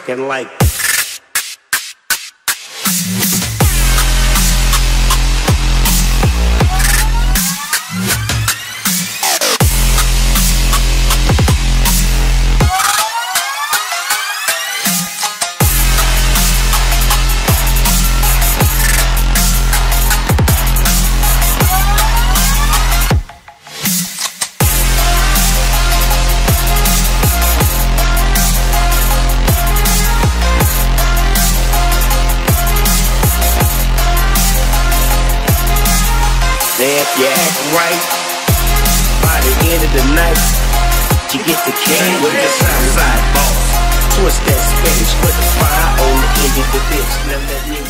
working like. If you act right, by the end of the night, you get the king with the Southside boss. Twist that Spanish, put the fire on the end of the bitch. Now let me